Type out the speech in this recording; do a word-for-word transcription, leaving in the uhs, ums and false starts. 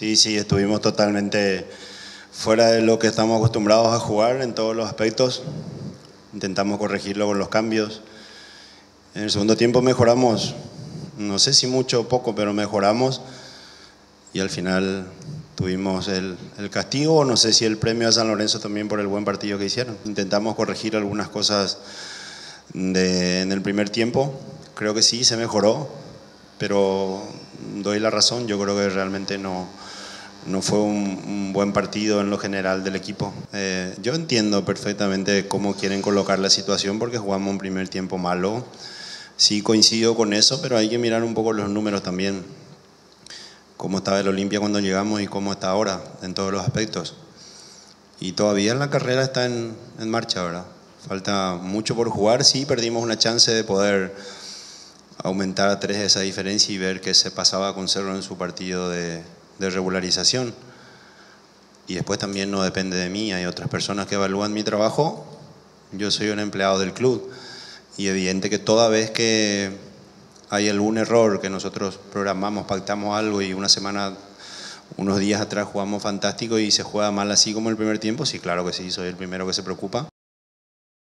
Sí, sí, estuvimos totalmente fuera de lo que estamos acostumbrados a jugar en todos los aspectos. Intentamos corregirlo con los cambios. En el segundo tiempo mejoramos, no sé si mucho o poco, pero mejoramos. Y al final tuvimos el, el castigo, no sé si el premio a San Lorenzo también por el buen partido que hicieron. Intentamos corregir algunas cosas de, en el primer tiempo. Creo que sí, se mejoró, pero doy la razón. Yo creo que realmente no, no fue un, un buen partido en lo general del equipo. Eh, yo entiendo perfectamente cómo quieren colocar la situación porque jugamos un primer tiempo malo. Sí, coincido con eso, pero hay que mirar un poco los números también. Cómo estaba el Olimpia cuando llegamos y cómo está ahora, en todos los aspectos. Y todavía la carrera está en, en marcha, ¿verdad? Falta mucho por jugar. Sí, perdimos una chance de poder aumentar a tres esa diferencia y ver qué se pasaba con Cerro en su partido de, de regularización. Y después también no depende de mí, hay otras personas que evalúan mi trabajo. Yo soy un empleado del club. Y evidente que toda vez que hay algún error que nosotros programamos, pactamos algo y una semana, unos días atrás jugamos fantástico y se juega mal así como el primer tiempo, sí, claro que sí, soy el primero que se preocupa.